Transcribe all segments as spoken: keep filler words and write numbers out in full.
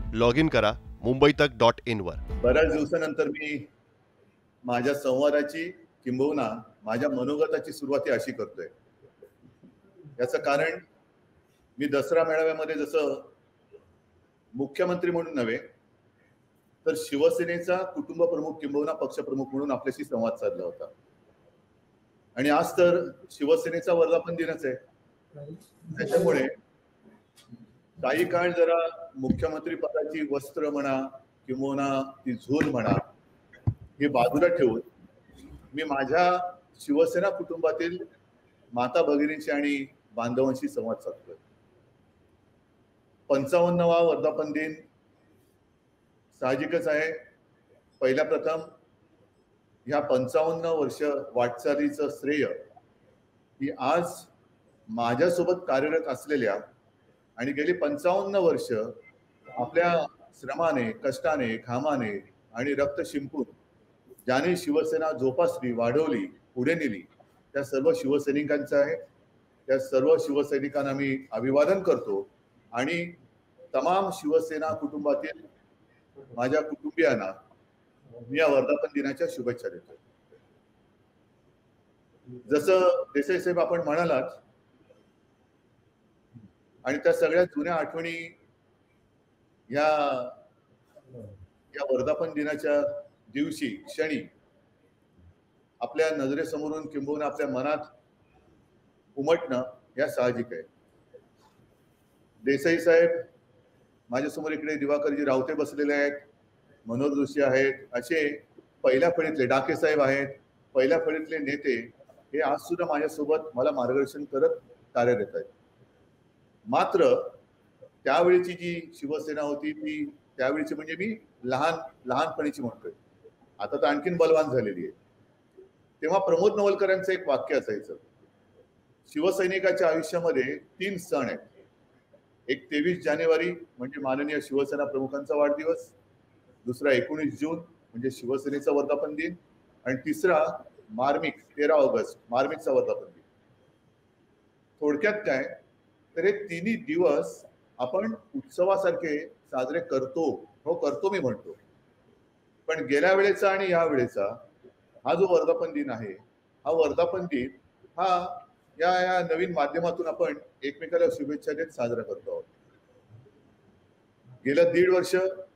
Log in करा मुंबई तक dot in वर. बऱ्याच दिवसानंतर मी माझ्या संवादाची किंबहुना माझ्या मनोगताची सुरुवात अशी करतोय. याचं कारण मी दसरा मेळाव्यामध्ये जसं मुख्यमंत्री म्हणून नव्हे तर शिवसेनेचा कुटुंब प्रमुख किंबहुना पक्षप्रमुख म्हणून आपल्याशी संवाद साधला होता. आणि आज तर शिवसेनेचा वर्धापन दिनच आहे. त्याच्यामुळे काही काळ जरा मुख्यमंत्री पदाची वस्त्र म्हणा किंबहुना ती झोल म्हणा हे बाजूला ठेवून मी माझ्या शिवसेना कुटुंबातील माता भगिनींशी आणि बांधवांशी संवाद साधतोय. पंचावन्नवा वर्धापन दिन साहजिकच आहे. पहिल्या प्रथम ह्या पंचावन्न वर्ष वाटचालीचं श्रेय ही आज माझ्यासोबत कार्यरत असलेल्या आणि गेली पंचावन्न वर्ष आपल्या श्रमाने कष्टाने घामाने आणि रक्त शिंपून ज्याने शिवसेना जोपासली वाढवली पुढे नेली त्या सर्व शिवसैनिकांचं आहे. त्या सर्व शिवसैनिकांना मी अभिवादन करतो आणि तमाम शिवसेना कुटुंबातील माझ्या कुटुंबियांना मी या वर्धापन दिनाच्या शुभेच्छा देतो. जसं देसाई साहेब आपण म्हणालात आणि त्या सगळ्या जुन्या आठवणी या या वर्धापन दिनाच्या दिवशी क्षणी आपल्या नजरेसमोरून किंबहुना आपल्या मनात उमटणं या साहजिक आहे. देसाई साहेब माझ्यासमोर इकडे दिवाकरजी रावते बसलेले आहेत, मनोहर जोशी आहेत, असे पहिल्या फळीतले डाके साहेब आहेत, पहिल्या फळीतले नेते हे आज सुद्धा माझ्यासोबत मला मार्गदर्शन करत कार्यरत आहेत. मात्र त्यावेळीची जी शिवसेना होती ती त्यावेळीची म्हणजे मी लहान लहानपणीची म्हणतोय, आता तर आणखीन बलवान झालेली आहे. तेव्हा प्रमोद नवलकरांचं एक वाक्य असायचं, शिवसैनिकाच्या आयुष्यामध्ये तीन सण आहेत. एक तेवीस जानेवारी म्हणजे माननीय शिवसेना प्रमुखांचा वाढदिवस, दुसरा एकोणीस जून म्हणजे शिवसेनेचा वर्धापन दिन आणि तिसरा मार्मिक तेरा ऑगस्ट मार्मिकचा वर्धापन दिन. थोडक्यात काय तर हे तिन्ही दिवस आपण उत्सवासारखे साजरे करतो. हो करतो मी म्हणतो, पण गेल्या वेळेचा आणि या वेळेचा हा जो वर्धापन दिन आहे हा वर्धापन दिन हा या या नवीन माध्यमातून आपण एकमेकाला शुभेच्छा देत साजरा करतो आहोत. गेलं दीड वर्ष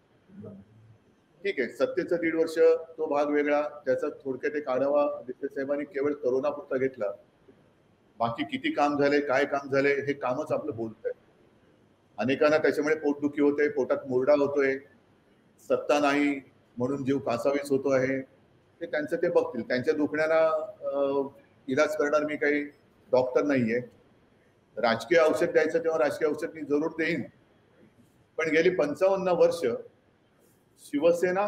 ठीक आहे, सत्तेचं दीड वर्ष तो भाग वेगळा, त्याचा थोडक्यात एक आढावा देसाई साहेबांनी केवळ करोना पुरता घेतला. बाकी किती काम झाले काय काम झाले हे कामच आपलं बोलत आहे. अनेकांना त्याच्यामुळे पोटदुखी होते, पोटात मुरडा होतोय, सत्ता नाही म्हणून जीव कासावीस होतो आहे, ते त्यांचं ते बघतील. त्यांच्या दुखण्याला इलाज करणार मी काही डॉक्टर नाहीये. राजकीय औषध द्यायचं तेव्हा राजकीय औषध मी जरूर देईन, पण गेली पंचावन्न वर्ष शिवसेना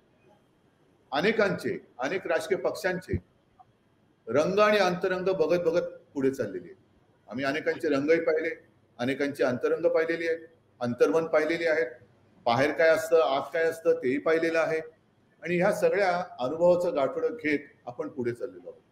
अनेकांचे अनेक राजकीय पक्षांचे रंग आणि अंतरंग बघत बघत पुढे चाललेली आहे. आम्ही अनेकांचे रंगही पाहिले, अनेकांची अंतरंग पाहिलेली आहेत, अंतर्मन पाहिलेली आहेत, बाहेर काय असतं आत काय असतं तेही पाहिलेलं आहे. आणि ह्या सगळ्या अनुभवाचं गाठोडं घेत आपण पुढे चाललेलो आहोत.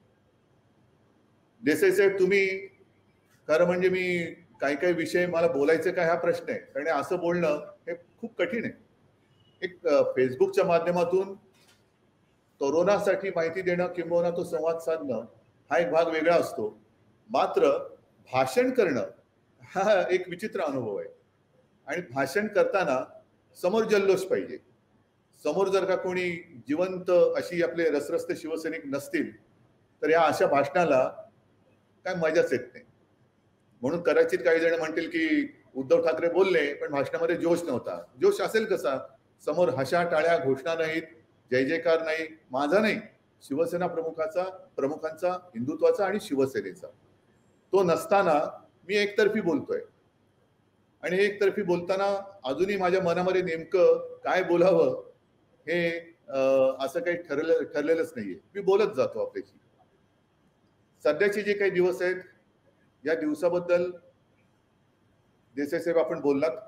देसाई साहेब तुम्ही खरं म्हणजे मी काही काही विषय मला बोलायचे काय हा प्रश्न आहे, कारण असं बोलणं हे खूप कठीण आहे. एक फेसबुकच्या माध्यमातून कोरोनासाठी माहिती देणं किंबहुना तो संवाद साधणं हा एक भाग वेगळा असतो. मात्र भाषण करणं हा एक विचित्र अनुभव आहे. आणि भाषण करताना समोर जल्लोष पाहिजे. समोर जर का कोणी जिवंत अशी आपले रसरस्ते शिवसैनिक नसतील तर या अशा भाषणाला काय मजाच येत नाही. म्हणून कदाचित काही जण म्हणतील की उद्धव ठाकरे बोलले पण भाषणामध्ये जोश नव्हता. जोश असेल कसा? समोर हशा टाळ्या घोषणा नाहीत, जय जयकार नाही, माझा नाही, शिवसेना प्रमुखाचा प्रमुखांचा हिंदुत्वाचा आणि शिवसेनेचा. तो नसताना मी एकतर्फी बोलतोय आणि एकतर्फी बोलताना अजूनही माझ्या मनामध्ये नेमकं काय बोलावं हे असं काही ठरलं ठरलेलंच नाहीये. मी बोलत जातो आपल्याशी. सध्याचे जे काही दिवस आहेत या दिवसाबद्दल देसाई साहेब आपण बोललात.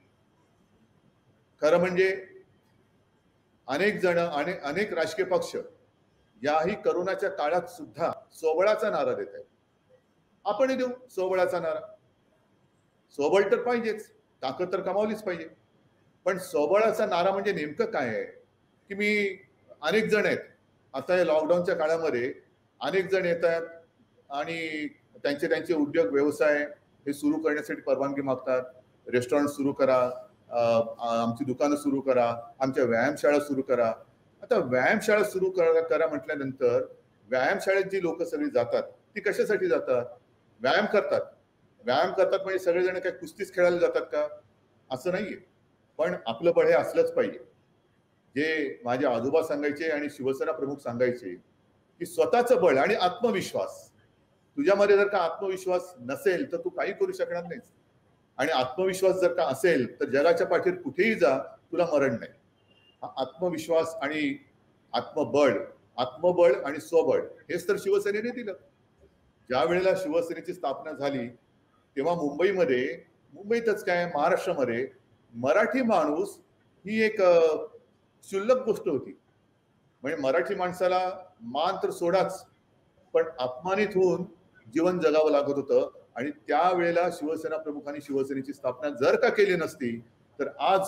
खरं म्हणजे अनेक जण आणि अनेक राजकीय पक्ष याही करोनाच्या काळात सुद्धा सोबळाचा नारा देत आहेत. आपणही देऊ सोबळाचा नारा. सोबळ तर पाहिजेच, ताकद तर कमावलीच पाहिजे. पण स्वबळाचा नारा म्हणजे नेमकं काय आहे की मी अनेक जण आहेत आता या लॉकडाऊनच्या काळामध्ये अनेक जण येतात आणि त्यांचे त्यांचे उद्योग व्यवसाय हे सुरू करण्यासाठी परवानगी मागतात. रेस्टॉरंट सुरू करा, आमची दुकानं सुरू करा, आमच्या व्यायामशाळा सुरू करा. आता व्यायामशाळा सुरू करा करा म्हटल्यानंतर व्यायामशाळेत जी लोक सगळी जातात ती कशासाठी जातात? व्यायाम करतात. व्यायाम करतात म्हणजे सगळेजण काय कुस्तीच खेळायला जातात का? असं नाहीये. पण आपलं बळ हे असलंच पाहिजे. जे माझे आजोबा सांगायचे आणि शिवसेना प्रमुख सांगायचे की स्वतःचं बळ आणि आत्मविश्वास, तुझ्यामध्ये जर का आत्मविश्वास नसेल तर तू काही करू शकणार नाहीस. आणि आत्मविश्वास जर का असेल तर जगाच्या पाठीवर कुठेही जा, तुला मरण नाही. हा आत्मविश्वास आणि आत्मबळ, आत्मबळ आणि स्वबळ हेच तर शिवसेनेने दिलं. ज्या वेळेला शिवसेनेची स्थापना झाली तेव्हा मुंबईमध्ये, मुंबईतच काय महाराष्ट्रामध्ये मराठी माणूस ही एक क्षुल्लक गोष्ट होती. म्हणजे मराठी माणसाला मान तर सोडाच, पण अपमानित होऊन जीवन जगावं लागत होतं. आणि त्यावेळेला शिवसेना प्रमुखांनी शिवसेनेची स्थापना जर का केली नसती तर आज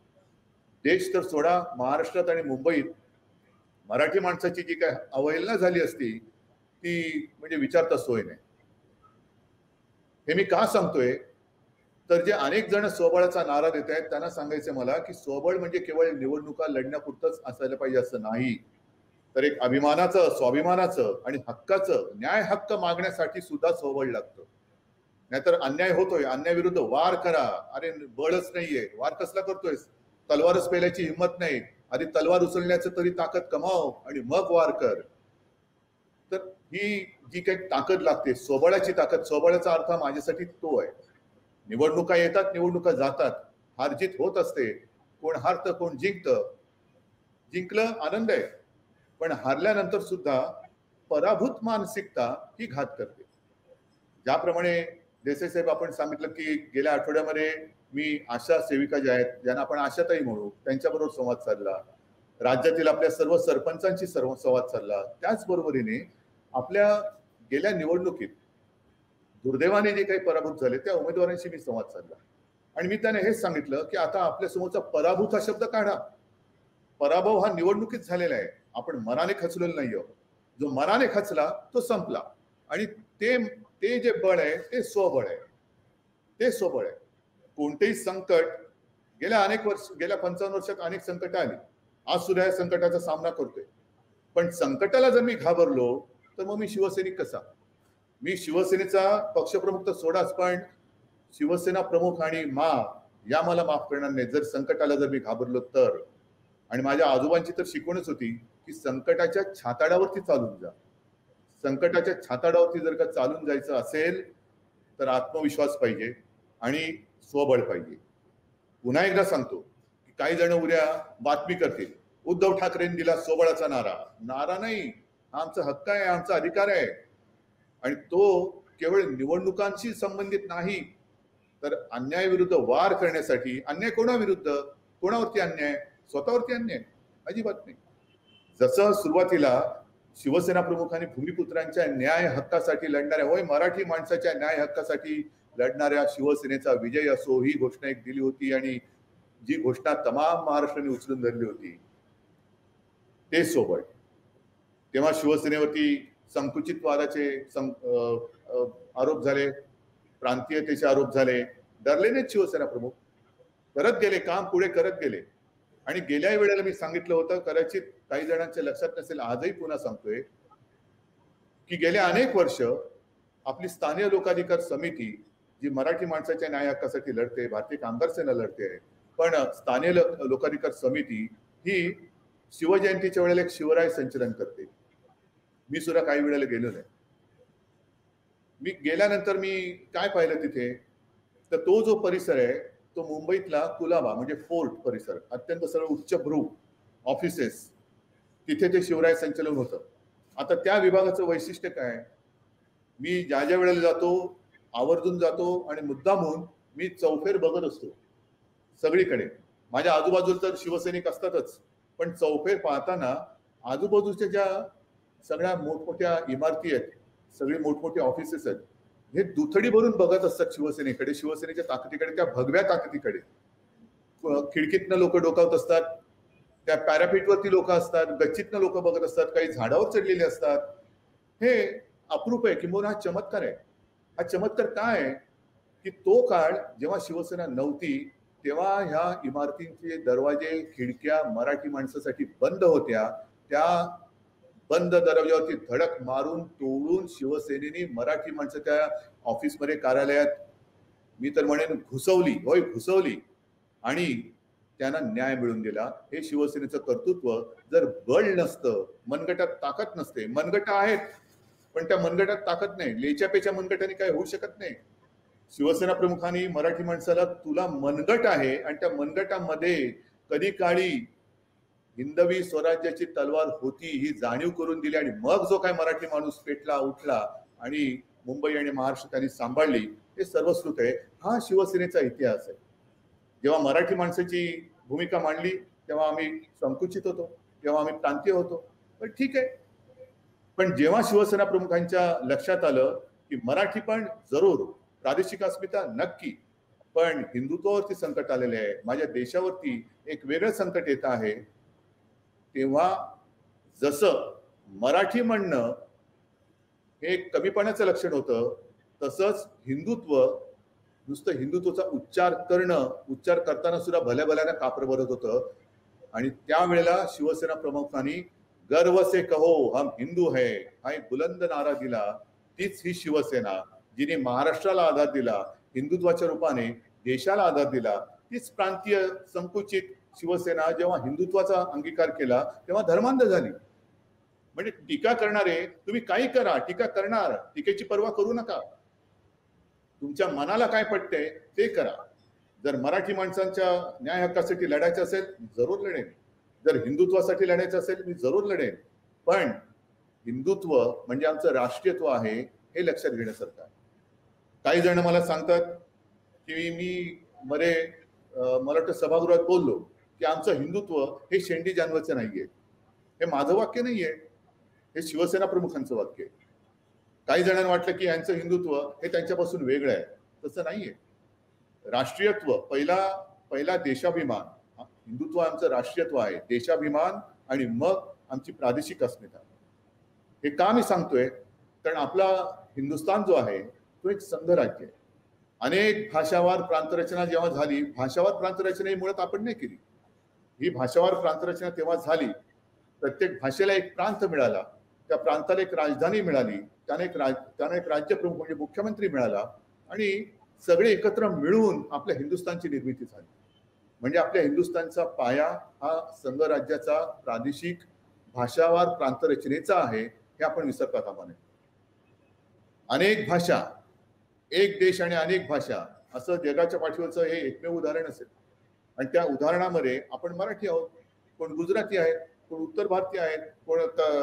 देश तर सोडा, महाराष्ट्रात आणि मुंबईत मराठी माणसाची जी काय अवहेलना झाली असती ती म्हणजे विचारता सोय नाही. हे मी का सांगतोय तर जे अनेक जण स्वबळाचा नारा देत आहेत त्यांना सांगायचं मला की स्वबळ म्हणजे केवळ निवडणुका लढण्यापुरतच असायला पाहिजे असं नाही, तर एक अभिमानाचं, स्वाभिमानाचं आणि हक्काचं न्याय हक्क मागण्यासाठी सुद्धा स्वबळ लागतं. नाहीतर अन्याय होतोय, अन्याय विरुद्ध वार करा. अरे बळच नाहीये, वार कसला करतोयस? तलवारच पेल्याची हिंमत नाही, आधी तलवार उचलण्याचं तरी ताकद कमाव आणि मग वार कर. तर ही जी काही ताकद लागते, स्वबळाची ताकद, स्वबळाचा अर्थ माझ्यासाठी तो आहे. निवडणुका येतात, निवडणुका जातात, हारजीत होत असते, कोण हारतं कोण जिंकतं. जिंकलं आनंद आहे, पण हारल्यानंतर सुद्धा पराभूत मानसिकता ही घात करते. ज्याप्रमाणे देसाई साहेब आपण सांगितलं की गेल्या आठवड्यामध्ये मी आशा सेविका ज्या आहेत, ज्यांना आपण आशाताई म्हणू, त्यांच्याबरोबर संवाद साधला. राज्यातील आपल्या सर्व सरपंचांशी सर्व संवाद साधला. त्याचबरोबरीने आपल्या गेल्या निवडणुकीत दुर्दैवाने जे काही पराभूत झाले त्या उमेदवारांशी मी संवाद साधला आणि मी त्यांना हेच सांगितलं की आता आपल्या समोरचा पराभूत हा शब्द काढा. पराभव हा निवडणुकीत झालेला आहे, आपण मनाने खचलेलो नाही आहोत. जो मनाने खचला तो संपला आणि ते ते जे बळ आहे ते स्वबळ आहे, ते स्वबळ आहे. कोणतेही संकट गेल्या अनेक वर्ष गेल्या पंचावन्न वर्षात अनेक संकट आली, आज सुद्धा या संकटाचा सामना करतोय. पण संकटाला जर मी घाबरलो तर मग मी शिवसैनिक कसा? मी शिवसेनेचा पक्षप्रमुख तर सोडाच, पण शिवसेना प्रमुख आणि मा या मला माफ करणार नाही जर संकटाला जर मी घाबरलो तर. आणि माझ्या आजोबांची तर शिकवणच होती की संकटाच्या छाताडावरती चालून जा. संकटाच्या छाताडावरती जर का चालून जायचं असेल तर आत्मविश्वास पाहिजे आणि स्वबळ पाहिजे. पुन्हा एकदा सांगतो की काही जण उद्या बातमी करतील, उद्धव ठाकरेंनी दिला स्वबळाचा नारा. नारा नाही, हा आमचा हक्क आहे, आमचा अधिकार आहे. आणि तो केवळ निवडणुकांशी संबंधित नाही, तर अन्यायाविरुद्ध वार करण्यासाठी. अन्याय कोणाविरुद्ध? कोणावरती अन्याय? स्वतःवरती अन्याय? अजिबात नाही. जसं सुरुवातीला शिवसेना प्रमुखांनी भूमिपुत्रांच्या न्याय हक्कासाठी लढणाऱ्या, होय मराठी माणसाच्या न्याय हक्कासाठी लढणाऱ्या शिवसेनेचा विजय असो ही घोषणा एक दिली होती आणि जी घोषणा तमाम महाराष्ट्राने उचलून धरली होती ते सोबळ. तेव्हा शिवसेनेवरती संकुचितवादाचे आरोप झाले, प्रांतीयतेचे आरोप झाले. डरले नाहीत शिवसेना प्रमुख, करत गेले, काम पुढे करत गेले. आणि गेल्या वेळेला मी सांगितलं होतं, कदाचित काही जणांच्या लक्षात नसेल, आजही पुन्हा सांगतोय की गेल्या अनेक वर्ष आपली स्थानिक लोकाधिकार समिती जी मराठी माणसाच्या न्याय हक्कासाठी लढते, भारतीय कामगार सेना लढते, पण स्थानिक लोकाधिकार समिती ही शिवजयंतीच्या वेळेला एक शिवराय संचलन करते. मी सुद्धा काही वेळेला गेलो नाही. मी गेल्यानंतर मी काय पाहिलं तिथे, तर तो जो परिसर आहे तो मुंबईतला कुलाबा म्हणजे फोर्ट परिसर, अत्यंत सरळ उच्चभ्रू ऑफिसेस, तिथे ते शिवराय संचलन होतं. आता त्या विभागाचं वैशिष्ट्य काय? मी ज्या ज्या वेळेला जातो आवर्जून जातो आणि मुद्दामून मी चौफेर बघत असतो सगळीकडे. माझ्या आजूबाजूला तर शिवसैनिक असतातच, पण चौफेर पाहताना आजूबाजूच्या ज्या सगळ्या मोठमोठ्या इमारती आहेत, सगळी मोठमोठी ऑफिसेस आहेत, हे दुथडी भरून बघत असतात शिवसेनेकडे, शिवसेनेच्या ताकदीकडे, त्या भगव्या ताकदीकडे. खिडकीतनं लोक डोकावत असतात, त्या पॅरापीटवरती लोक असतात, गच्चीतनं लोक बघत असतात, काही झाडावर चढलेले असतात. हे अप्रूप आहे, किंबहुना हा चमत्कार आहे. हा चमत्कार काय आहे की तो काळ जेव्हा शिवसेना नव्हती तेव्हा ह्या इमारतींचे दरवाजे खिडक्या मराठी माणसासाठी बंद होत्या. त्या बंद दरवाजावरती धडक मारून तोडून शिवसेनेने मराठी माणसं त्या ऑफिसमध्ये कार्यालयात मी तर म्हणेन घुसवली, होय घुसवली, आणि त्यांना न्याय मिळून दिला. हे शिवसेनेचं कर्तृत्व. जर बळ नसतं, मनगटात ताकद नसते, मनगट आहेत पण त्या मनगटात ताकद नाही, लेच्यापेच्या मनगटाने काय होऊ शकत नाही. शिवसेना प्रमुखांनी मराठी माणसाला तुला मनगट आहे आणि त्या मनगटामध्ये कधी काळी हिंदवी स्वराज्याची तलवार होती ही जाणीव करून दिली, आणि मग जो काय मराठी माणूस पेटला उठला आणि मुंबई आणि महाराष्ट्र त्यांनी सांभाळली, हे सर्वश्रुत आहे. हा शिवसेनेचा इतिहास आहे. जेव्हा मराठी माणसाची भूमिका मांडली तेव्हा आम्ही संकुचित होतो, तेव्हा आम्ही प्रांतीय होतो, पण ठीक आहे. पण जेव्हा शिवसेना प्रमुखांच्या लक्षात आलं की मराठी पण जरूर, प्रादेशिक अस्मिता नक्की, पण हिंदुत्वावरती संकट आलेले आहे, माझ्या देशावरती एक वेगळं संकट येत आहे, तेव्हा जसं मराठी म्हणणं हे कमीपणाचं लक्षण होतं, तसंच हिंदुत्व नुसतं हिंदुत्वाचा उच्चार करणं, उच्चार करताना सुद्धा भल्या भल्यानं कापर भरत होतं. आणि त्यावेळेला शिवसेना प्रमुखांनी गर्व से कहो हम हिंदू है हा एक बुलंद नारा दिला. तीच ही शिवसेना जिने महाराष्ट्राला आधार दिला, हिंदुत्वाच्या रूपाने देशाला आधार दिला. तीच प्रांतीय संकुचित शिवसेना जेव्हा हिंदुत्वाचा अंगीकार केला तेव्हा धर्मांध झाली. म्हणजे टीका करणारे तुम्ही काही करा, टीका करणार, टीकेची पर्वा करू नका, तुमच्या मनाला काय पटते ते करा. जर मराठी माणसांच्या न्याय हक्कासाठी लढायचं असेल जरूर लढेन, जर हिंदुत्वासाठी लढायचं असेल मी जरूर लढेन, पण हिंदुत्व म्हणजे आमचं राष्ट्रीयत्व आहे हे लक्षात घेण्यासारखं आहे. काही जण मला सांगतात की मी मध्ये मला वाटतं सभागृहात बोललो की आमचं हिंदुत्व हे शेंडी जानवरचं नाहीये. हे माझं वाक्य नाहीये, हे शिवसेना प्रमुखांचं वाक्य आहे. काही जणांना वाटलं की यांचं हिंदुत्व हे त्यांच्यापासून वेगळं आहे, तसं नाहीये. राष्ट्रीयत्व पहिला पहिला देशाभिमान, हिंदुत्व आमचं राष्ट्रीयत्व आहे, देशाभिमान, आणि मग आमची प्रादेशिक अस्मिता. हे का मी सांगतोय, कारण आपला हिंदुस्थान जो आहे तो एक संघ राज्य आहे. अनेक भाषावार प्रांतरचना जेव्हा झाली, भाषावार प्रांतरचना ही मुळात आपण नाही केली, ही भाषावार प्रांतरचना तेव्हा झाली. प्रत्येक भाषेला एक प्रांत मिळाला, त्या प्रांताला एक राजधानी मिळाली, त्याने एक राज त्याने एक राज्य प्रमुख म्हणजे मुख्यमंत्री मिळाला, आणि सगळे एकत्र मिळून आपल्या हिंदुस्थानची निर्मिती झाली. म्हणजे आपल्या हिंदुस्थानचा पाया हा संघ राज्याचा प्रादेशिक भाषावार प्रांतरचनेचा आहे, हे आपण विसरता कामा नये. अनेक भाषा, एक देश आणि अनेक भाषा असं जगाच्या पाठीवरचं हे एकमेव उदाहरण असेल, आणि त्या उदाहरणामध्ये आपण मराठी आहोत, कोण गुजराती आहेत, कोण उत्तर भारतीय आहेत, कोण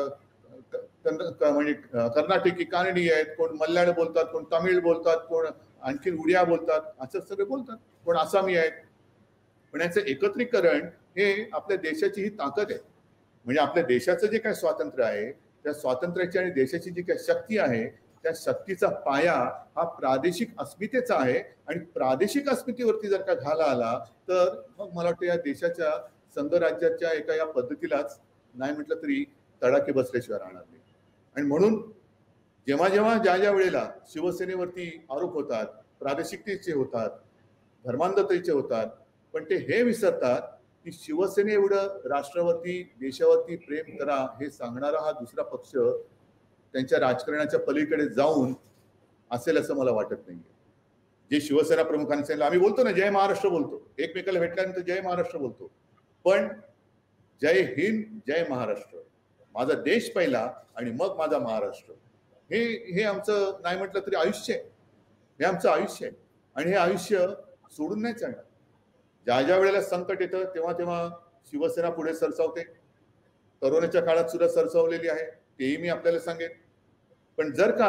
म्हणजे कर्नाटकी कानडी आहेत, कोण मल्याळ बोलतात, कोण तमिळ बोलतात, कोण आणखी उडिया बोलतात, असं सगळे बोलतात, कोण आसामी आहेत. पण याचं एकत्रीकरण हे आपल्या देशाची ही ताकद आहे. म्हणजे आपल्या देशाचं जे काही स्वातंत्र्य आहे त्या स्वातंत्र्याची आणि देशाची जी काही शक्ती आहे त्या शक्तीचा पाया हा प्रादेशिक अस्मितेचा आहे. आणि प्रादेशिक अस्मितेवरती जर का घाला आला तर मग मला वाटतं या देशाच्या संघ राज्याच्या एका या पद्धतीलाच नाही म्हटलं तरी तडाखे बसल्याशिवाय राहणार नाही. आणि म्हणून जेव्हा जेव्हा ज्या ज्या वेळेला शिवसेनेवरती आरोप होतात, प्रादेशिकतेचे होतात, धर्मांधतेचे होतात, पण ते हे विसरतात की शिवसेने एवढं राष्ट्रावरती देशावरती प्रेम करा हे सांगणारा हा दुसरा पक्ष त्यांच्या राजकारणाच्या पलीकडे जाऊन असेल असं मला वाटत नाहीये. जे शिवसेना प्रमुखांनी सांगितलं, आम्ही बोलतो ना जय महाराष्ट्र बोलतो, एकमेकाला भेटल्यानंतर जय महाराष्ट्र बोलतो, पण जय हिंद जय महाराष्ट्र, माझा देश पहिला आणि मग माझा महाराष्ट्र, हे हे आमचं नाही म्हटलं तरी आयुष्य आहे. हे आमचं आयुष्य आहे आणि हे आयुष्य सोडून नाही चालणार. ज्या ज्या वेळेला संकट येतं तेव्हा तेव्हा शिवसेना पुढे सरसावते. कोरोनाच्या काळात सुद्धा सरसावलेली आहे, तेही मी आपल्याला सांगेन. पण जर का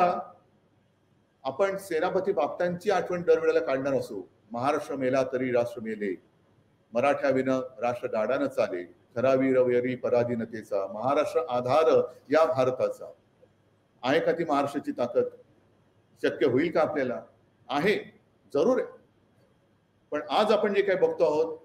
आपण सेनापती बापटांची आठवण दरवेळेला काढणार असू, महाराष्ट्र मेला तरी राष्ट्र मेले, मराठ्या विन राष्ट्र गाडानं चाले, खरा वीर वैरी पराधीनतेचा, महाराष्ट्र आधार या भारताचा, आहे का ती महाराष्ट्राची ताकद? शक्य होईल का आपल्याला? आहे, जरूर आहे. पण आज आपण जे काही बघतो आहोत,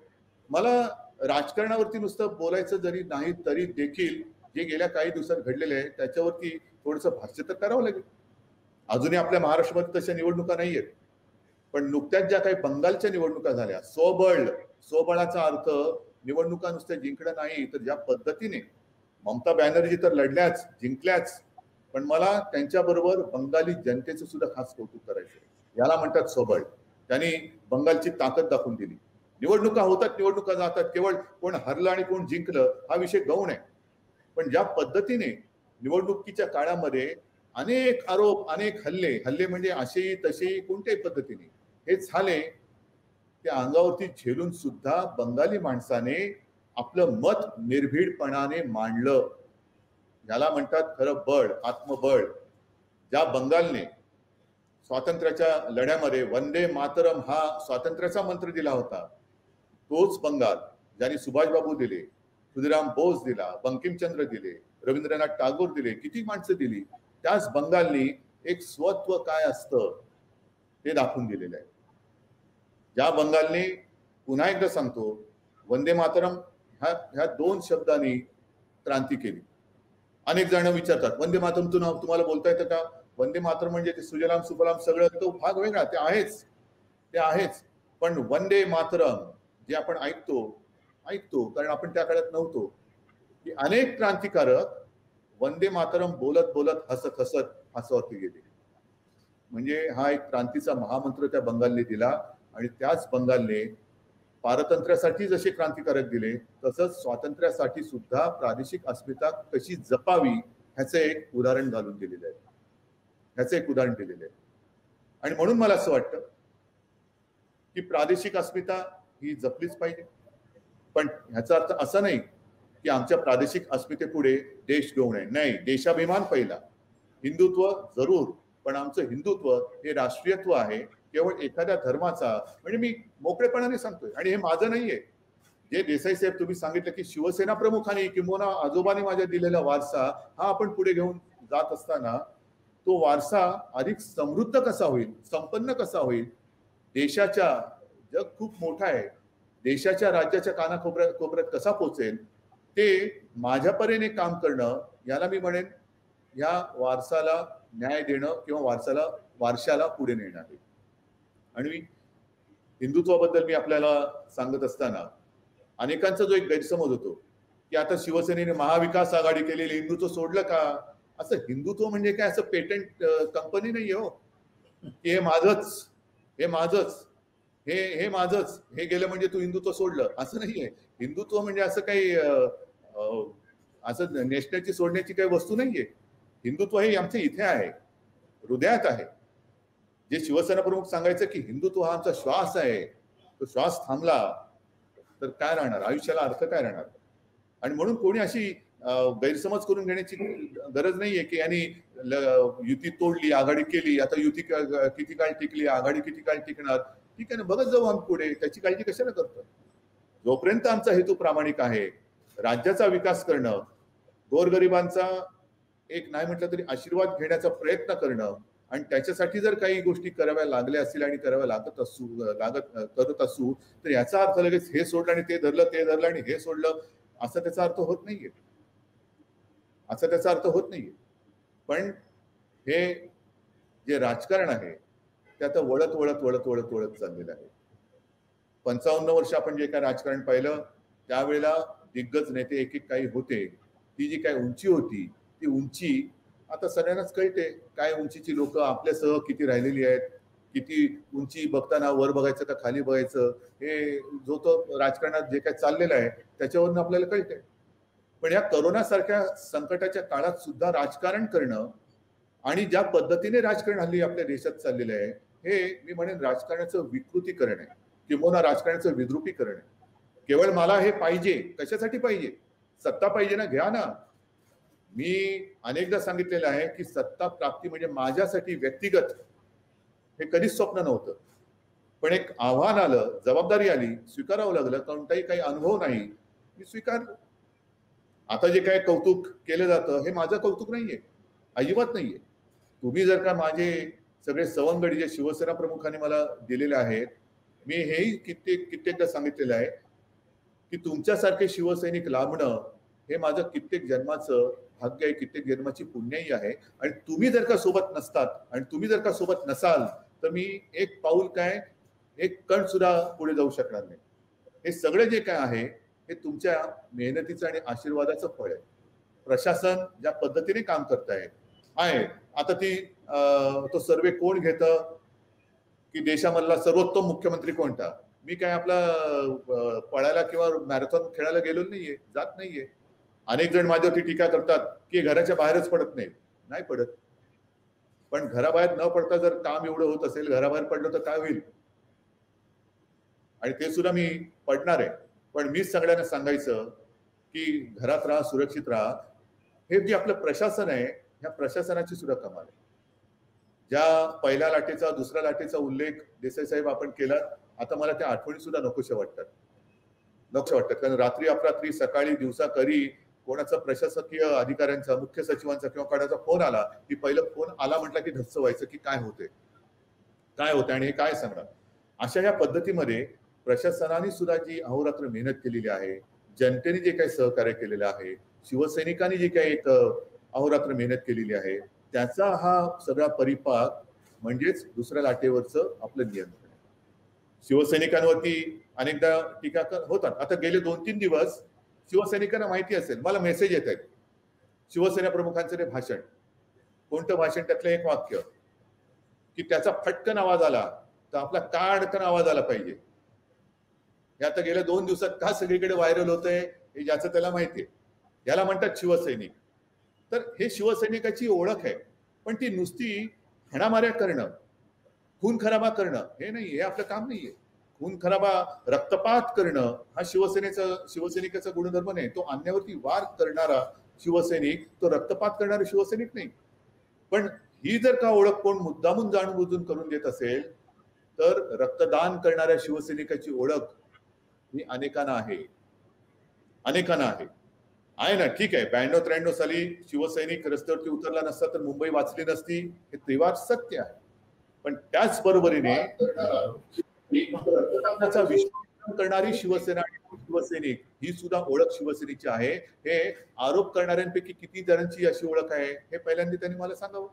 मला राजकारणावरती नुसतं बोलायचं जरी नाही तरी देखील जे गेल्या काही दिवसात घडलेले आहे त्याच्यावरती थोडंसं भाष्य तर करावं लागेल. अजूनही आपल्या महाराष्ट्रामध्ये तशा निवडणुका नाहीयेत, पण नुकत्याच ज्या काही बंगालच्या निवडणुका झाल्या, स्वबळ स्वबळाचा अर्थ निवडणुका नुसत्या जिंकणं नाही, तर ज्या पद्धतीने ममता बॅनर्जी तर लढल्याच, जिंकल्याच, पण मला त्यांच्याबरोबर बंगाली जनतेचं सुद्धा खास कौतुक करायचं. याला म्हणतात स्वबळ. त्यांनी बंगालची ताकद दाखवून दिली. निवडणुका होतात, निवडणुका जातात, केवळ कोण हरलं आणि कोण जिंकलं हा विषय गौण आहे, पण ज्या पद्धतीने निवडणुकीच्या काळामध्ये अनेक आरोप, अनेक हल्ले हल्ले म्हणजे असे तसे कोणत्याही पद्धतीने हे झाले, त्या अंगावरती झेलून सुद्धा बंगाली माणसाने आपलं मत निर्भीडपणाने मांडलं. याला म्हणतात खरं बळ, आत्मबळ. ज्या बंगालने स्वातंत्र्याच्या लढ्यामध्ये वंदे मातरम हा स्वातंत्र्याचा मंत्र दिला होता, तोच बंगाल ज्याने सुभाषबाबू दिले, खुदिराम बोस दिला, बंकिमचंद्र दिले, रवींद्रनाथ टागोर दिले, किती माणसं दिली, त्याच बंगालनी एक स्वत्व काय असतं ते दाखवून दिलेलं आहे. ज्या बंगालने, पुन्हा एकदा सांगतो, वंदे मातरम ह्या ह्या दोन शब्दांनी क्रांती केली. अनेक जण विचारतात वंदे मातरम तू नाव तुम्हाला बोलता येतं का? वंदे मातरम म्हणजे ते सुजलाम सुफलाम सगळं तो भाग वेगळा, ते आहेच ते आहेच पण वंदे मातरम जे आपण ऐकतो ऐकतो कारण आपण त्या काळात नव्हतो, की अनेक क्रांतिकारक वंदे मातरम बोलत बोलत हसत हसत फासावरती गेले. म्हणजे हा एक क्रांतीचा महामंत्र त्या बंगालने दिला. आणि त्याच बंगालने पारतंत्र्यासाठी जसे क्रांतिकारक दिले, तसंच स्वातंत्र्यासाठी सुद्धा प्रादेशिक अस्मिता कशी जपावी ह्याचं एक उदाहरण घालून दिलेलं आहे ह्याचं एक उदाहरण दिलेलं आहे. आणि म्हणून मला असं वाटतं की प्रादेशिक अस्मिता ही जपलीच पाहिजे, पण ह्याचा अर्थ असा नाही की आमच्या प्रादेशिक अस्मितेपुढे देश घेऊ नये. नाही, देशाभिमान पहिला, हिंदुत्व जरूर, पण आमचं हिंदुत्व हे राष्ट्रीयत्व आहे, केवळ एखाद्या धर्माचा. म्हणजे मी मोकळेपणाने सांगतोय, आणि हे माझं नाहीये. जे देसाई साहेब तुम्ही सांगितलं की शिवसेना प्रमुखांनी किंवा आजोबांनी माझ्या दिलेला वारसा हा आपण पुढे घेऊन जात असताना तो वारसा अधिक समृद्ध कसा होईल, संपन्न कसा होईल, देशाच्या, जग खूप मोठा आहे, देशाच्या राज्याच्या कानाकोपऱ्यात कोपऱ्यात कसा पोहोचेल, ते माझ्या परीने काम करणं, याला मी म्हणेन या वारसाला न्याय देणं किंवा वारसाला वारशाला पुढे नेणं आहे. आणि हिंदुत्वाबद्दल मी आपल्याला सांगत असताना अनेकांचा जो एक गैरसमज होतो की आता शिवसेनेने महाविकास आघाडी केलेली, हिंदुत्व सोडलं का? असं हिंदुत्व म्हणजे काय असं पेटंट कंपनी नाहीये हो, की हे माझंच हे माझंच हे हे माझंच हे गेलं म्हणजे तू हिंदुत्व सोडलं, असं नाहीये. हिंदुत्व म्हणजे असं काही असं नेशनलची सोडण्याची काही वस्तू नाहीये. हिंदुत्व हे आमच्या इथे आहे, हृदयात आहे. जे शिवसेना प्रमुख सांगायचं की हिंदुत्व हा आमचा श्वास आहे, तो श्वास थांबला तर काय राहणार, आयुष्याला अर्थ काय राहणार? आणि म्हणून कोणी अशी गैरसमज करून घेण्याची गरज नाहीये की यांनी युती तोडली, आघाडी केली, आता युती किती काळ टिकली, आघाडी किती काळ टिकणार, ठीक आहे ना, बघत जाऊ आम्ही पुढे, त्याची काळजी कशाला करतो? जोपर्यंत आमचा हेतू प्रामाणिक आहे, राज्याचा विकास करणं, गोरगरिबांचा एक नाही म्हटलं तरी आशीर्वाद घेण्याचा प्रयत्न करणं, आणि त्याच्यासाठी जर काही गोष्टी कराव्या लागल्या असतील आणि कराव्या लागत असू लागत करत असू तर याचा अर्थ लगेच हे सोडलं आणि ते धरलं, ते धरलं आणि हे सोडलं, असा त्याचा अर्थ होत नाहीये असा त्याचा अर्थ होत नाहीये. पण हे जे राजकारण आहे ते आता वळत वळत वळत वळत वळत चाललेलं आहे. पंचावन्न वर्ष आपण जे काय राजकारण पाहिलं त्यावेळेला दिग्गज नेते एक एक काही होते, ती जी काय उंची होती ती उंची आता सगळ्यांनाच कळते काय उंचीची लोक आपल्यासह किती राहिलेली आहेत, किती उंची बघताना वर बघायचं का खाली बघायचं, हे जो तो राजकारणात जे काय चाललेलं आहे त्याच्यावरून आपल्याला कळते. पण या करोना सारख्या संकटाच्या काळात सुद्धा राजकारण करणं आणि ज्या पद्धतीने राजकारण हल्ली आपल्या देशात चाललेलं आहे हे मी म्हणेन राजकारणाचं विकृतीकरण आहे किंवा राजकारणाचं विद्रुपीकरण आहे. केवळ मला हे पाहिजे, कशासाठी पाहिजे? सत्ता पाहिजे ना, घ्या ना. मी अनेकदा सांगितलेलं आहे की सत्ता प्राप्ती म्हणजे माझ्यासाठी व्यक्तिगत हे कधीच स्वप्न नव्हतं, पण एक आव्हान आलं, जबाबदारी आली, स्वीकारावं लागलं, कोणताही काही अनुभव नाही, मी स्वीकारलं. आता जे काही कौतुक केलं जातं हे माझं कौतुक नाहीये, अजिबात नाहीये. तुम्ही जर का माझे सगळे सवंगडी जे शिवसेना प्रमुखांनी मला दिलेले आहेत, मी हेही कित्येक कित्येकदा सांगितलेलं आहे की तुमच्यासारखे शिवसैनिक लाभणं हे माझं कित्येक जन्माचं भाग्य आहे, कित्येक जन्माची पुण्याई आहे. आणि तुम्ही जर का सोबत नसतात आणि तुम्ही जर का सोबत नसाल तर मी एक पाऊल काय, एक कण सुद्धा पुढे जाऊ शकणार नाही. हे सगळे जे काय आहे हे तुमच्या मेहनतीचं आणि आशीर्वादाचं फळ आहे. प्रशासन ज्या पद्धतीने काम करत आहे, आता ती तो सर्वे कोण घेतं की देशामधला सर्वोत्तम मुख्यमंत्री कोणता, मी काय आपला पळायला किंवा मॅरेथॉन खेळायला गेलो नाहीये, जात नाहीये. अनेक जण माझ्यावरती टीका करतात की घराच्या बाहेरच पडत नाही. नाही पडत, पण घराबाहेर न पडता जर काम एवढं होत असेल, घराबाहेर पडलं तर काय होईल, आणि ते सुद्धा मी पडणार आहे. पण मीच सगळ्यांना सांगायचं की घरात राहा, सुरक्षित राहा. हे जे आपलं प्रशासन आहे, ह्या प्रशासनाची सुद्धा कमाल आहे. ज्या पहिल्या लाटेचा, दुसऱ्या लाटेचा उल्लेख देसाई साहेब आपण केला, आता मला त्या आठवणी सुद्धा नकोशा वाटतात नकोशा वाटतात कारण रात्री अपरात्री, सकाळी दिवसा करी कोणाचा प्रशासकीय अधिकाऱ्यांचा, मुख्य सचिवांचा किंवा कोणाचा फोन आला की पहिलं फोन आला म्हटला की धस्स व्हायचं की काय होते काय होते आणि हे काय सांगणार. अशा या पद्धतीमध्ये प्रशासनाने सुद्धा जी अहोरात्र मेहनत केलेली आहे, जनतेने जे काही सहकार्य केलेलं आहे, शिवसैनिकांनी जे काही एक अहोरात्र मेहनत केलेली आहे, त्याचा हा सगळा परिपाक म्हणजेच दुसऱ्या लाटेवरचं आपलं नियंत्रण. शिवसैनिकांवरती अनेकदा टीका होतात. आता गेले दोन तीन दिवस शिवसैनिकांना माहिती असेल, मला मेसेज येत आहेत शिवसेना प्रमुखांचं ते भाषण, कोणतं भाषण, त्यातलं एक वाक्य की त्याचा फटकन आवाज आला तर आपला काढकन आवाज आला पाहिजे. हे आता गेल्या दोन दिवसात का सगळीकडे व्हायरल होतंय हे ज्याचं त्याला माहितीये. याला म्हणतात शिवसैनिक. तर हे शिवसैनिकाची ओळख आहे, पण ती नुसती हाणामाऱ्या करणं, खून खराबा करणं हे नाही, हे आपलं काम नाहीये. खून खराबा, रक्तपात करणं हा शिवसेनेचा शिवसैनिकाचा गुणधर्म नाही. तो अन्यावरती वार करणारा शिवसैनिक, तो रक्तपात करणारा शिवसैनिक नाही. पण ही जर का ओळख कोण मुद्दामून जाणून करून देत असेल तर रक्तदान करणाऱ्या शिवसैनिकाची ओळख ही अनेकांना आहे, अनेकांना आहे आहे ना. ठीक आहे, ब्याण्णव त्र्याण्णव साली शिवसैनिक रस्त्यावरती उतरला नसता तर मुंबई वाचली नसती, हे त्रिवार सत्य आहे. पण त्याच बरोबरीने रक्तदानाचा विश्लेषण करणारी शिवसेना, शिवसैनिक ही सुद्धा ओळख शिवसेनेची आहे. हे आरोप करणाऱ्यांपैकी किती जणांची अशी ओळख आहे हे पहिल्यांदा त्यांनी मला सांगावं.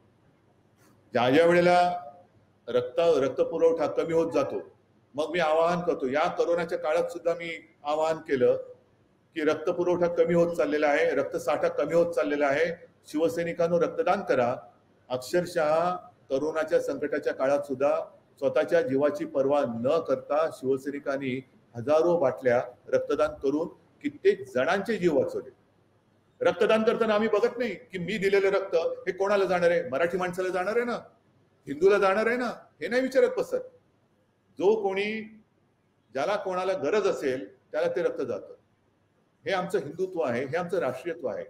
ज्या ज्या वेळेला रक्त रक्तपुरवठा कमी होत जातो, मग मी आवाहन करतो. या कोरोनाच्या काळात सुद्धा मी आवाहन केलं की रक्तपुरवठा कमी होत चाललेला आहे, रक्तसाठा कमी होत चाललेला आहे, शिवसैनिकांनो रक्तदान करा. अक्षरशः कोरोनाच्या संकटाच्या काळात सुद्धा स्वतःच्या जीवाची पर्वा न करता शिवसैनिकांनी हजारो बाटल्या रक्तदान करून कित्येक जणांचे जीव वाचवले. रक्तदान करताना आम्ही बघत नाही की मी दिलेलं रक्त हे कोणाला जाणार आहे, मराठी माणसाला जाणार आहे ना, हिंदूला जाणार आहे ना, हे नाही विचारत बसत. जो कोणी, ज्याला कोणाला गरज असेल त्याला ते रक्त जातं. हे आमचं हिंदुत्व आहे, हे आमचं राष्ट्रीयत्व आहे,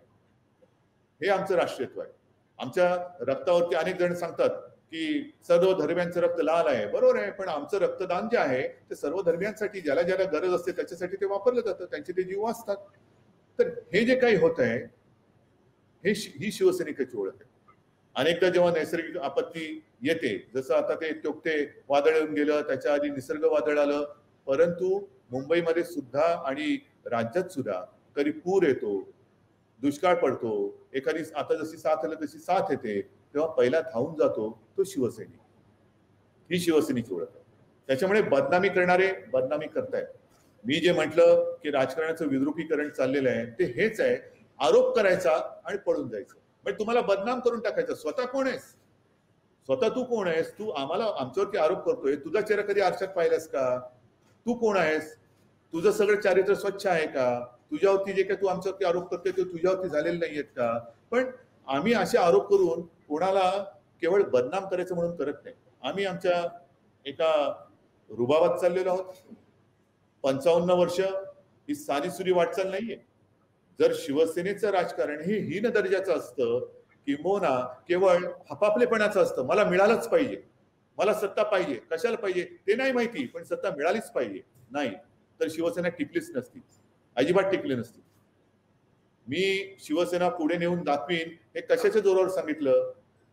हे आमचं राष्ट्रीयत्व आहे. आमच्या रक्तावरती अनेक जण सांगतात की सर्व धर्मियांचं रक्त लाल आहे. बरोबर आहे, पण आमचं रक्तदान जे आहे ते सर्व धर्मियांसाठी, ज्याला ज्याला गरज असते त्याच्यासाठी ते वापरलं जातं, त्यांचे ते जीव वाचतात. तर हे जे काही होत आहे हे ही शिवसैनिकाची ओळख आहे. अनेकदा जेव्हा नैसर्गिक आपत्ती येते, जसं आता ते तोक्ते वादळ येऊन गेलं, त्याच्या आधी निसर्ग वादळ आलं, परंतु मुंबईमध्ये सुद्धा आणि राज्यात सुद्धा कधी पूर येतो, दुष्काळ पडतो, एखादी आता जशी साथ आली तशी साथ येते, तेव्हा पहिला धावून जातो तो शिवसैनिक. ही शिवसेनेची ओळख आहे. त्याच्यामुळे बदनामी करणारे बदनामी करतायत. मी जे म्हटलं की राजकारणाचं विद्रुपीकरण चाललेलं आहे ते हेच आहे, आरोप करायचा आणि पळून जायचं. म्हणजे तुम्हाला बदनाम करून टाकायचं. स्वतः कोण आहेस, स्वतः तू कोण आहेस, तू आम्हाला आमच्यावरती आरोप करतोय, तुझा चेहरा कधी आरशात पाहिलास का, तू कोण आहेस, तुझं सगळं चारित्र्य स्वच्छ आहे का, तुझ्यावरती जे काही तू आमच्यावरती आरोप करतोय ते तुझ्यावरती झालेले नाहीयेत का. पण आम्ही असे आरोप करून कोणाला केवळ बदनाम करायचं म्हणून करत नाही. आम्ही आमच्या एका रुबाबात चाललेलो आहोत. पंचावन्न वर्ष ही सारीसुरी वाटचाल नाहीये. जर शिवसेनेचं राजकारण हे हीन दर्जाचं असतं, किंबहुना केवळ हपापलेपणाचं असतं, मला मिळालंच पाहिजे, मला सत्ता पाहिजे, कशाला पाहिजे ते नाही माहिती, पण सत्ता मिळालीच पाहिजे, नाही तर शिवसेना टिकलीच नसती, अजिबात टिकली नसती. मी शिवसेना पुढे नेऊन दाखवीन हे कशाच्या जोरावर सांगितलं,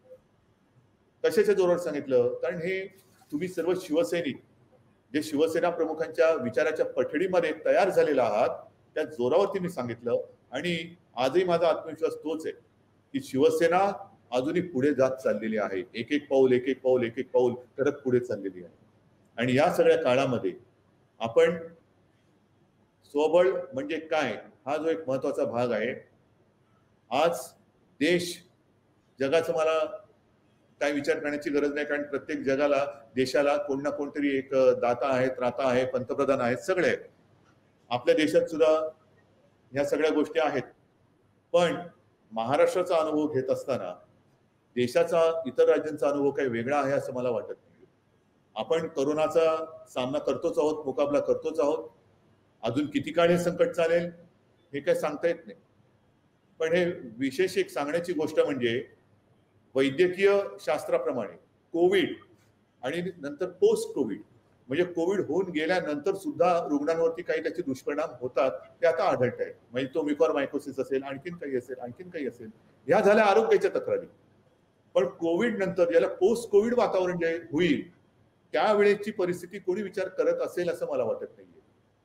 कशाच्या जोरावर सांगितलं, कारण हे तुम्ही सर्व शिवसैनिक जे शिवसेना प्रमुखांच्या विचाराच्या पठडीमध्ये तयार झालेला आहात, त्या जोरावरती मी सांगितलं. आणि आजही माझा आत्मविश्वास तोच आहे की शिवसेना अजूनही पुढे जात चाललेली आहे. एक एक पाऊल एक एक पाऊल एक एक पाऊल करत पुढे चाललेली आहे. आणि या सगळ्या काळामध्ये आपण स्वबळ म्हणजे काय हा जो एक महत्वाचा भाग आहे. आज देश जगाचं मला काय विचार करण्याची गरज नाही, कारण प्रत्येक जगाला देशाला कोण ना कोणतरी एक दाता आहे, त्राता आहे, पंतप्रधान आहेत, सगळे आहेत. आपल्या देशात सुद्धा ह्या सगळ्या गोष्टी आहेत. पण महाराष्ट्राचा अनुभव घेत असताना देशाचा इतर राज्यांचा अनुभव काही वेगळा आहे असं मला वाटत नाही. आपण कोरोनाचा सामना करतोच आहोत, मुकाबला करतोच आहोत. अजून किती काळ हे संकट चालेल हे काय सांगता येत नाही. पण हे विशेष एक सांगण्याची गोष्ट म्हणजे वैद्यकीय शास्त्राप्रमाणे कोविड आणि नंतर पोस्ट कोविड म्हणजे कोविड होऊन गेल्यानंतर सुद्धा रुग्णांवरती काही त्याचे दुष्परिणाम होतात ते आता आढळत आहे. म्हणजे तो म्युकरमायकोसिस असेल, आणखीन काही असेल, आणखीन काही असेल, ह्या झाल्या आरोग्याच्या तक्रारी. पण कोविड नंतर याला पोस्ट कोविड वातावरण जे होईल त्यावेळेची परिस्थिती कोणी विचार करत असेल असं मला वाटत नाहीये.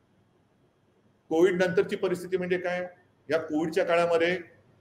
कोविड नंतरची परिस्थिती म्हणजे काय? या कोविडच्या काळामध्ये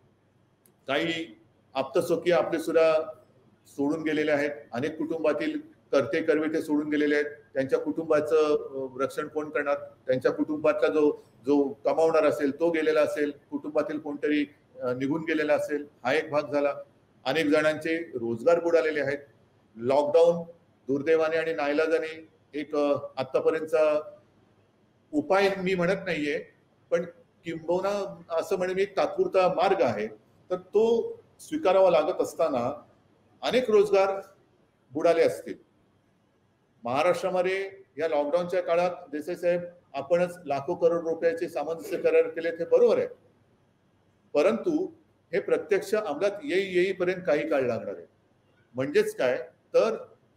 काही आप्तस्वकीय आपले सुद्धा सोडून गेलेले आहेत. अनेक कुटुंबातील करते करवे ते सोडून गेलेले आहेत. त्यांच्या कुटुंबाचं रक्षण कोण करणार? त्यांच्या कुटुंबातला जो जो कमावणार असेल तो गेलेला असेल, कुटुंबातील कोणतरी निघून गेलेला असेल, हा एक भाग झाला. अनेक जणांचे रोजगार बुडालेले आहेत. लॉकडाऊन दुर्दैवाने आणि नाईलाजाने एक आतापर्यंतचा उपाय मी म्हणत नाहीये, पण किंबहुना असं म्हणेन एक तात्पुरता मार्ग आहे. तर तो स्वीकारावा लागत असताना अनेक रोजगार बुडाले असतील. महाराष्ट्रामध्ये या लॉकडाऊनच्या काळात देसाई साहेब आपणच लाखो करोड रुपयाचे सामंजस्य करार केले, ते बरोबर आहे. परंतु हे प्रत्यक्ष अंमलात येई येईपर्यंत काही काळ लागणार आहे. म्हणजेच काय तर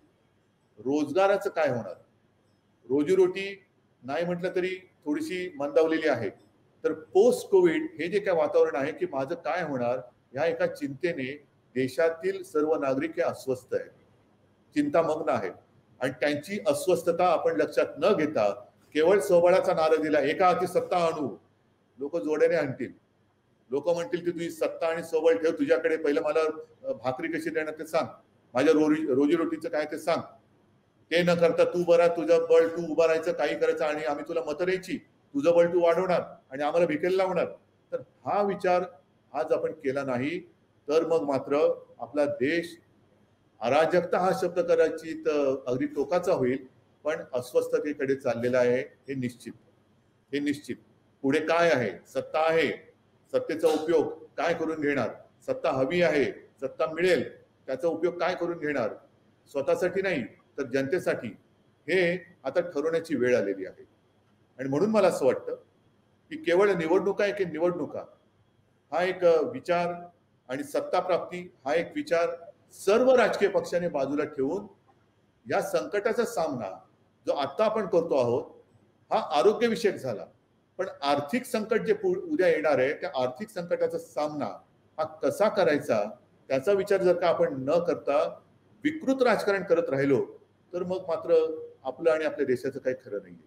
रोजगाराचं काय होणार? रोजीरोटी नाही म्हटलं तरी थोडीशी मंदावलेली आहे. तर पोस्ट कोविड हे जे काय वातावरण आहे की माझं काय होणार या एका चिंतेने देशातील सर्व नागरिक हे अस्वस्थ आहेत, चिंतामग्न आहेत. आणि त्यांची अस्वस्थता आपण लक्षात न घेता केवळ स्वबळाचा नारा दिला, एका हाती सत्ता आणू, लोक जोड्याने आणतील. लोक म्हणतील की तुझी सत्ता आणि स्वबळ ठेव, तुझ्याकडे पहिलं मला भाकरी कशी देणार ते सांग, माझ्या रोजी रोजीरोटीचं काय ते सांग. ते न करता तू बरा, तुझं बळ तू उभा राहायचं, काही करायचं आणि आम्ही तुला मतं द्यायची, तुझं बळ तू वाढवणार आणि आम्हाला भिकेला लावणार. तर हा विचार आज आपण केला नाही तर मग मात्र आपला देश अराजकता हा शब्द करायची तर अगदी टोकाचा होईल, पण अस्वस्थतेकडे चाललेला आहे हे निश्चित. हे निश्चित पुढे काय आहे? सत्ता आहे, सत्तेचा उपयोग काय करून घेणार? सत्ता हवी आहे, सत्ता मिळेल, त्याचा उपयोग काय करून घेणार? स्वतःसाठी नाही तर जनतेसाठी, हे आता ठरवण्याची वेळ आलेली आहे. आणि म्हणून मला असं वाटतं की केवळ निवडणुका एक निवडणुका हा एक विचार आणि सत्ता प्राप्ती हा एक विचार सर्व राजकीय पक्षाने बाजूला ठेवून या संकटाचा सामना जो आता आपण करतो आहोत हा आरोग्य विषयक झाला, पण आर्थिक संकट जे उद्या येणार आहे त्या आर्थिक संकटाचा सामना हा कसा करायचा त्याचा विचार जर का आपण न करता विकृत राजकारण करत राहिलो तर मग मात्र आपलं आणि आपल्या देशाचं काही खरं नाहीये,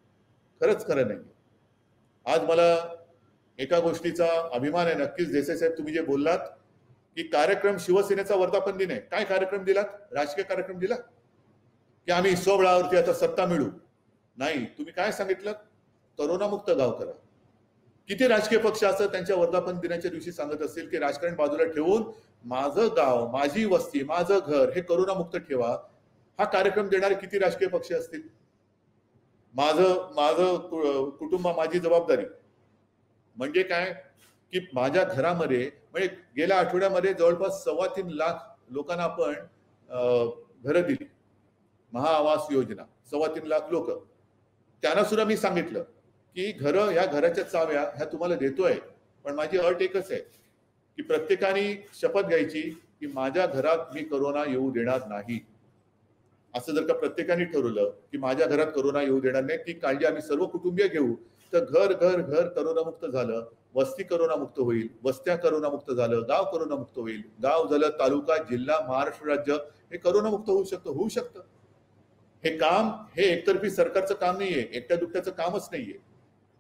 खरंच खरं नाहीये. आज मला एका गोष्टीचा अभिमान आहे नक्कीच. देसाई साहेब तुम्ही जे बोललात की कार्यक्रम शिवसेनेचा वर्धापन दिन आहे, काय कार्यक्रम दिलात? राजकीय कार्यक्रम दिला की आम्ही स्वबळावरती आता सत्ता मिळू? नाही, तुम्ही काय सांगितलं? करोनामुक्त गाव करा. किती राजकीय पक्ष असं त्यांच्या वर्धापन दिनाच्या दिवशी सांगत असतील की राजकारण बाजूला ठेवून माझं गाव, माझी वस्ती, माझं घर हे करोनामुक्त ठेवा. हा कार्यक्रम देणारे किती राजकीय पक्ष असतील? माझं माझं कुटुंब माझी जबाबदारी म्हणजे काय की माझ्या घरामध्ये म्हणजे गेल्या आठवड्यामध्ये जवळपास सव्वा तीन लाख लोकांना आपण घरं दिली. महाआवास योजना, सव्वा तीन लाख लोक. त्यांना सुद्धा मी सांगितलं की घरं, ह्या घराच्या चाव्या ह्या तुम्हाला देतोय, पण माझी अट एकच आहे की प्रत्येकाने शपथ घ्यायची की माझ्या घरात मी करोना येऊ देणार नाही. असं जर का प्रत्येकाने ठरवलं की माझ्या घरात करोना येऊ देणार नाही, ती काळजी आम्ही सर्व कुटुंबीय घेऊ, तर घर घर घर करोनामुक्त झालं, वस्ती करोनामुक्त होईल, वस्त्या करोनामुक्त झालं, गाव करोनामुक्त होईल, गाव झालं, तालुका, जिल्हा, महाराष्ट्र राज्य हे करोनामुक्त होऊ शकतं होऊ शकतं हे काम हे एकतर्फी सरकारचं काम नाहीये, एकट्या दुकट्याचं कामच नाहीये.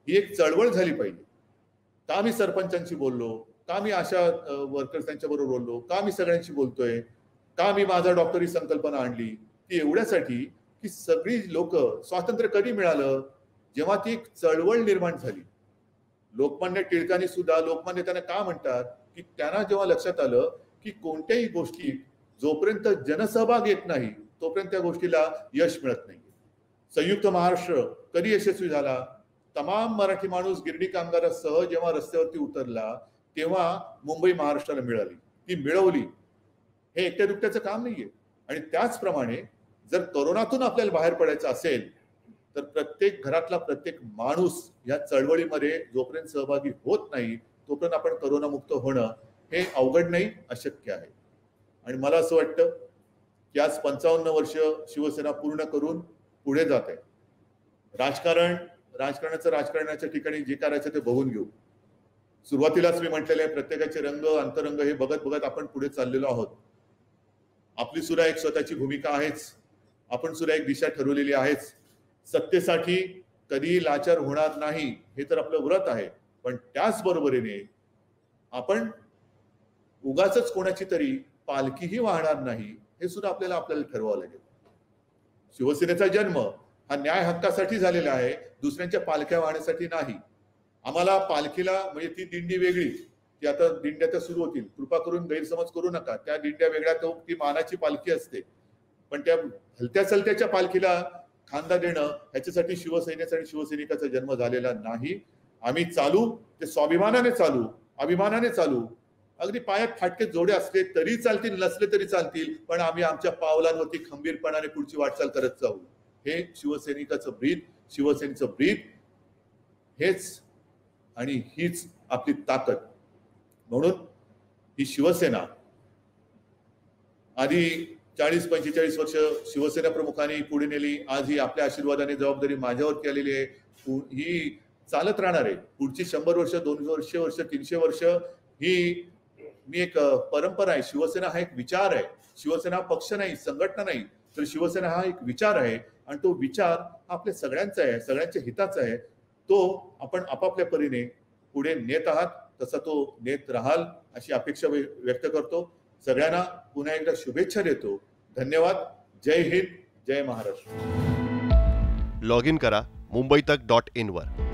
ही एक चळवळ झाली पाहिजे. का मी सरपंचांशी बोललो, का मी आशा वर्कर्स त्यांच्याबरोबर बोललो, का मी सगळ्यांशी बोलतोय, का मी माझा डॉक्टर ही संकल्पना आणली, ती एवढ्यासाठी की सगळी लोक, स्वातंत्र्य कधी मिळालं, जेव्हा ती एक चळवळ निर्माण झाली. लोकमान्य टिळकांनी सुद्धा, लोकमान्य त्यांना का म्हणतात, की त्यांना जेव्हा लक्षात आलं की कोणत्याही गोष्टीत जोपर्यंत जनसहभाग येत नाही तोपर्यंत त्या गोष्टीला यश मिळत नाही. संयुक्त महाराष्ट्र कधी यशस्वी झाला, तमाम मराठी माणूस गिरणी कामगारासह जेव्हा रस्त्यावरती उतरला तेव्हा मुंबई महाराष्ट्राला मिळाली, ती मिळवली. हे एकट्या दुकट्याचं काम नाहीये. आणि त्याचप्रमाणे जर कोरोनातून आपल्याला बाहेर पडायचं असेल तर प्रत्येक घरातला प्रत्येक माणूस या चळवळीमध्ये जोपर्यंत सहभागी होत नाही तोपर्यंत आपण कोरोनामुक्त होणं हे अवघड नाही, अशक्य आहे. आणि मला असं वाटतं की आज पंचावन्न वर्ष शिवसेना पूर्ण करून पुढे जात आहे. राजकारण राजकारणाचं राजकारणाच्या ठिकाणी जे करायचं ते बघून घेऊ. सुरुवातीलाच मी म्हटलेलं आहे, प्रत्येकाचे रंग अंतरंग हे बघत बघत आपण पुढे चाललेलो आहोत. आपली सुद्धा एक स्वतःची भूमिका आहेच, आपण सुद्धा एक दिशा ठरवलेली आहेच. सत्तेसाठी कधी लाचार होणार नाही हे तर आपलं व्रत आहे, पण त्याच बरोबरीने आपण उगाचच कोणाची तरी पालखीही वाहणार नाही हे सुद्धा आपल्याला आपल्याला ठरवावं लागेल. शिवसेनेचा जन्म हा न्याय हक्कासाठी झालेला आहे, दुसऱ्यांच्या पालख्या वाहण्यासाठी नाही. आम्हाला पालखीला म्हणजे ती दिंडी वेगळी, ती आता दिंड्या तर सुरू होतील, कृपा करून गैरसमज करू नका. त्या दिंड्या वेगळ्या, तो ती मानाची पालखी असते, पण त्या हलत्या चलत्याच्या पालखीला खांदा देणं ह्याच्यासाठी शिवसैन्याचा आणि शिवसैनिकाचा जन्म झालेला नाही. आम्ही चालू ते स्वाभिमानाने चालू, अभिमानाने चालू. अगदी पायात फाटके जोडे असले तरी चालतील, नसले तरी चालतील, पण आम्ही आमच्या पावलांवरती खंबीरपणाने पुढची वाटचाल करत जाऊ. हे शिवसैनिकाचं ब्रीद, शिवसेनेचं ब्रीद हेच आणि हीच आपली ताकद. म्हणून ही शिवसेना आधी चाळीस पंचेचाळीस वर्ष शिवसेना प्रमुखांनी पुढे नेली, आज ही आपल्या आशीर्वादाने जबाबदारी माझ्यावरती आलेली आहे. ही चालत राहणार आहे. पुढची शंभर वर्ष, दोनशे वर्ष, तीनशे वर्ष ही मी एक परंपरा आहे. शिवसेना हा एक विचार आहे. शिवसेना पक्ष नाही, संघटना नाही, तर शिवसेना हा एक विचार आहे आणि तो विचार आपल्या सगळ्यांचा आहे, सगळ्यांच्या हिताचा आहे. तो आपण आपापल्या परीने पुढे नेत आहात, तसा तो नेत राहाल अशी अपेक्षा व्यक्त करतो. सगळ्यांना पुन्हा एकदा शुभेच्छा देतो. धन्यवाद. जय हिंद, जय महाराष्ट्र. लॉग इन करा मुंबई तक डॉट इन वर.